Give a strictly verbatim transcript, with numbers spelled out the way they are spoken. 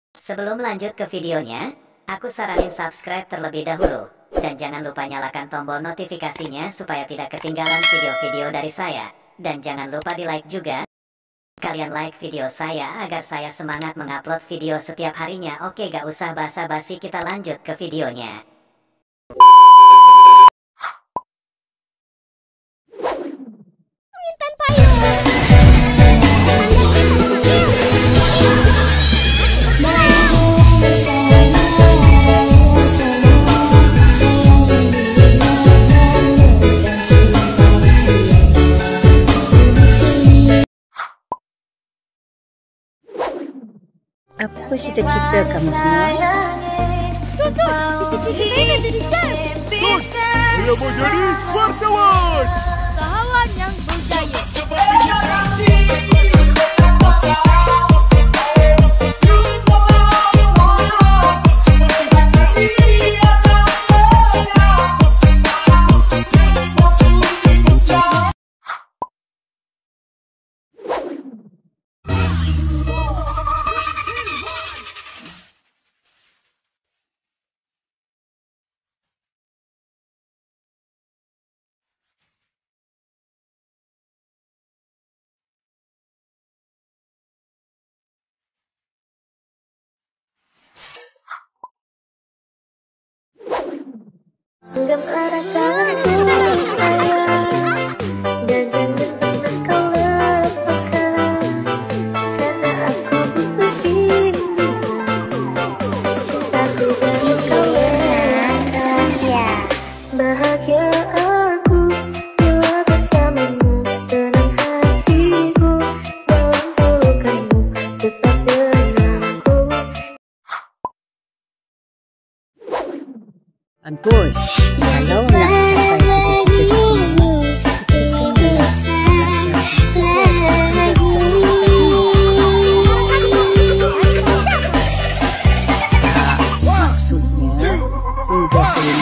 Sebelum lanjut ke videonya, aku saranin subscribe terlebih dahulu. Dan jangan lupa nyalakan tombol notifikasinya supaya tidak ketinggalan video-video dari saya. Dan jangan lupa di like juga. Kalian like video saya agar saya semangat mengupload video setiap harinya. Oke, gak usah basa-basi, kita lanjut ke videonya. Apa cita-cita kamu semua? Tuh, tuh, cita-cita saya nak jadi chef. Tuh, saya mau jadi wartawan. Usahawan yang berjaya. Genggam erat tanganku sayang, dan jangan pernah kau lepaskan, karena aku begini cintaku baru kau rasakan. Bahagia aku bila bersamamu, tenang hatiku dalam pelukanmu, tetap denganku. Bagus. Kalau nak capai cita-cita semua, maksudnya hingga